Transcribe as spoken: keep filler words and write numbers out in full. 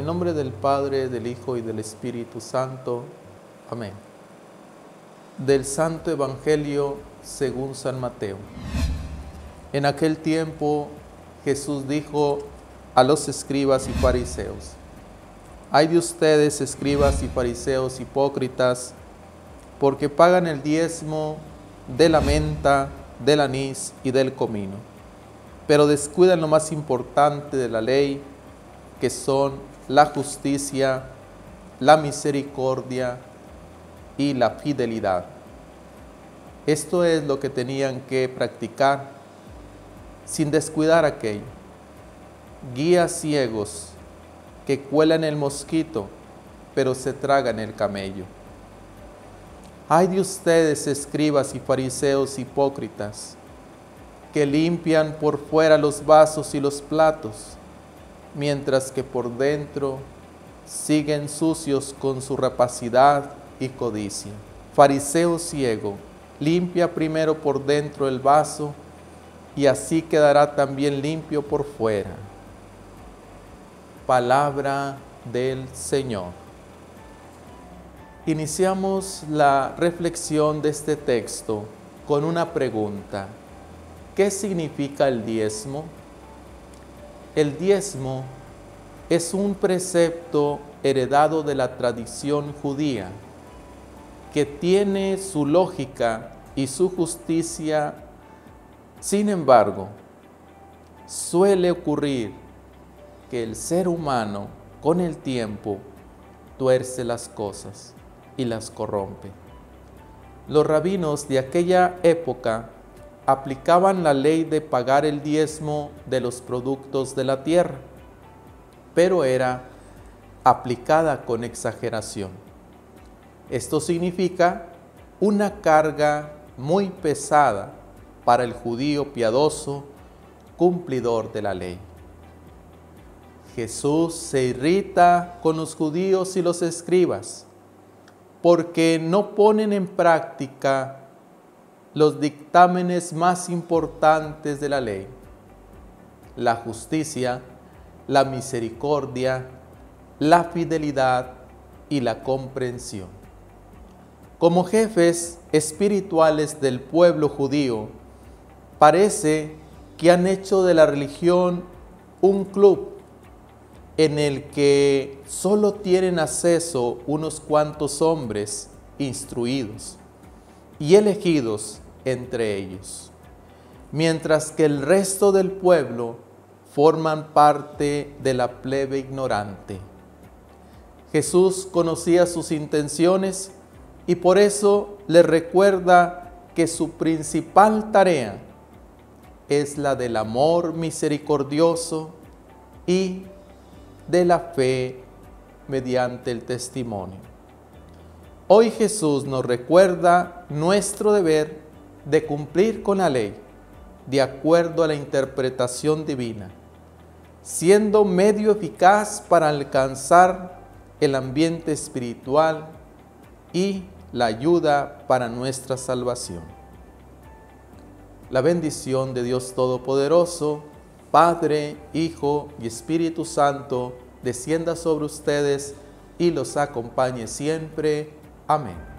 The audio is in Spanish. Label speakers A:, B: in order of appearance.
A: el nombre del Padre, del Hijo y del Espíritu Santo. Amén. Del Santo Evangelio según San Mateo. En aquel tiempo Jesús dijo a los escribas y fariseos: Ay de ustedes, escribas y fariseos hipócritas, porque pagan el diezmo de la menta, del anís y del comino, pero descuidan lo más importante de la ley, que son la justicia, la misericordia y la fidelidad. Esto es lo que tenían que practicar sin descuidar aquello. Guías ciegos que cuelan el mosquito, pero se tragan el camello. Ay de ustedes, escribas y fariseos hipócritas, que limpian por fuera los vasos y los platos, mientras que por dentro siguen sucios con su rapacidad y codicia. Fariseo ciego, limpia primero por dentro el vaso, y así quedará también limpio por fuera. Palabra del Señor. Iniciamos la reflexión de este texto con una pregunta: ¿qué significa el diezmo? El diezmo es un precepto heredado de la tradición judía que tiene su lógica y su justicia. Sin embargo, suele ocurrir que el ser humano con el tiempo tuerce las cosas y las corrompe. Los rabinos de aquella época aplicaban la ley de pagar el diezmo de los productos de la tierra, pero era aplicada con exageración. Esto significa una carga muy pesada para el judío piadoso, cumplidor de la ley. Jesús se irrita con los judíos y los escribas porque no ponen en práctica los dictámenes más importantes de la ley: la justicia, la misericordia, la fidelidad y la comprensión. Como jefes espirituales del pueblo judío, parece que han hecho de la religión un club en el que solo tienen acceso unos cuantos hombres instruidos y elegidos entre ellos, mientras que el resto del pueblo forman parte de la plebe ignorante. Jesús conocía sus intenciones y por eso les recuerda que su principal tarea es la del amor misericordioso y de la fe mediante el testimonio. Hoy Jesús nos recuerda nuestro deber de cumplir con la ley de acuerdo a la interpretación divina, siendo medio eficaz para alcanzar el ambiente espiritual y la ayuda para nuestra salvación. La bendición de Dios Todopoderoso, Padre, Hijo y Espíritu Santo, descienda sobre ustedes y los acompañe siempre. Amén.